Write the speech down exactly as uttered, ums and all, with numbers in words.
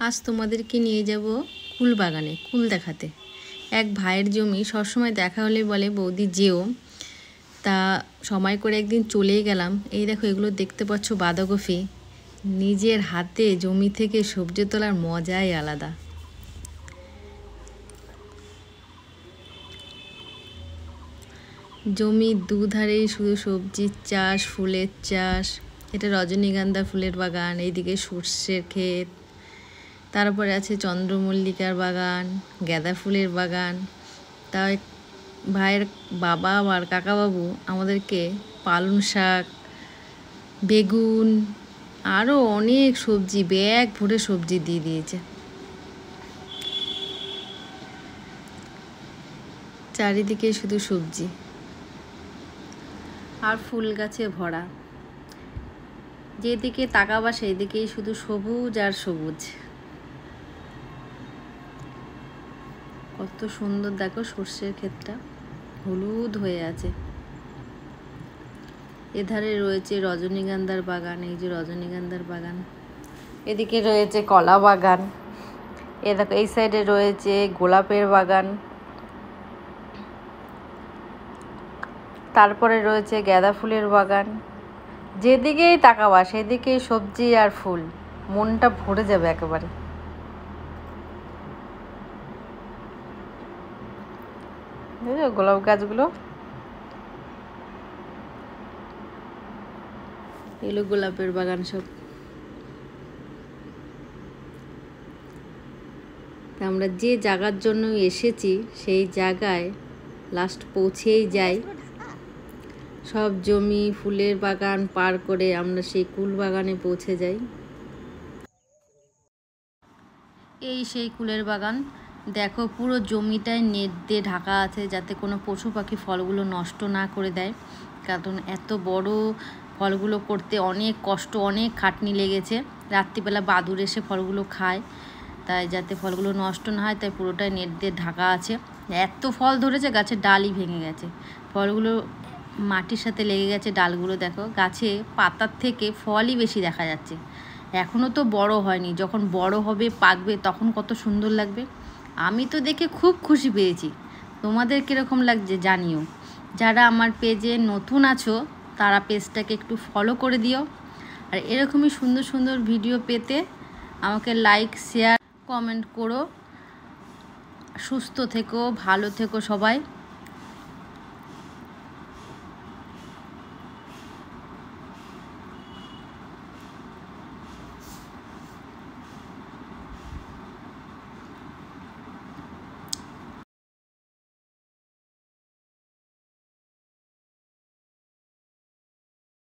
আজ তোমাদেরকে নিয়ে যাব কুল বাগানে কুল দেখাতে। এক ভাইয়ের জমি, সবসময় দেখা হলে বলে বৌদি যেও, তা সময় করে একদিন চলেই গেলাম। এই দেখো, এগুলো দেখতে পাচ্ছ বাঁধাকপি। নিজের হাতে জমি থেকে সবজি তোলার মজাই আলাদা। জমির দুধারেই শুধু সবজির চাষ, ফুলের চাষ। এটা রজনীগন্ধা ফুলের বাগান, এইদিকে সর্ষের ক্ষেত, তারপরে আছে চন্দ্রমল্লিকার বাগান, গাঁদা ফুলের বাগান। তাই ভাইয়ের বাবা আর কাকাবাবু আমাদেরকে পালং শাক, বেগুন, আরও অনেক সবজি, ব্যাগ ভরে সবজি দিয়ে দিয়েছে। চারিদিকে শুধু সবজি আর ফুল গাছে ভরা। যেদিকে তাকাবা সেই দিকেই শুধু সবুজ আর সবুজ। কত সুন্দর দেখো, সর্ষের ক্ষেতটা হলুদ হয়ে আছে। এধারে রয়েছে রজনীগন্ধার বাগান, এই যে রজনীগন্ধার বাগান। এদিকে রয়েছে কলা বাগান। এ দেখো, এই সাইডে রয়েছে গোলাপের বাগান। তারপরে রয়েছে গাঁদা ফুলের বাগান। যেদিকেই তাকাবা সেদিকেই সবজি আর ফুল, মনটা ভরে যাবে একেবারে। বুঝলো গোলাপ গাছগুলো, এগুলো গোলাপের বাগান সব। আমরা যে জায়গার জন্য এসেছি সেই জায়গায় লাস্ট পৌঁছেই যাই। সব জমি, ফুলের বাগান পার করে আমরা সেই কুল বাগানে পৌঁছে যাই। এই সেই কুলের বাগান। দেখো, পুরো জমিটায় নেট দিয়ে ঢাকা আছে, যাতে কোনো পশু পাখি ফলগুলো নষ্ট না করে দেয়। কারণ এত বড় ফলগুলো করতে অনেক কষ্ট, অনেক খাটনি লেগেছে। রাত্রিবেলা বাদুড় এসে ফলগুলো খায়, তাই যাতে ফলগুলো নষ্ট না হয় তাই পুরোটাই নেট দিয়ে ঢাকা আছে। এত ফল ধরেছে, গাছের ডালই ভেঙে গেছে। ফলগুলো মাটির সাথে লেগে গেছে ডালগুলো। দেখো, গাছে পাতার থেকে ফলই বেশি দেখা যাচ্ছে। এখনও তো বড় হয়নি, যখন বড় হবে, পাকবে, তখন কত সুন্দর লাগবে। আমি তো দেখে খুব খুশি পেয়েছি। তোমাদের কীরকম লাগছে জানিও। যারা আমার পেজে নতুন আছো তারা পেজটাকে একটু ফলো করে দিও। আর এরকমই সুন্দর সুন্দর ভিডিও পেতে আমাকে লাইক, শেয়ার, কমেন্ট করো। সুস্থ থেকো, ভালো থেকো সবাই।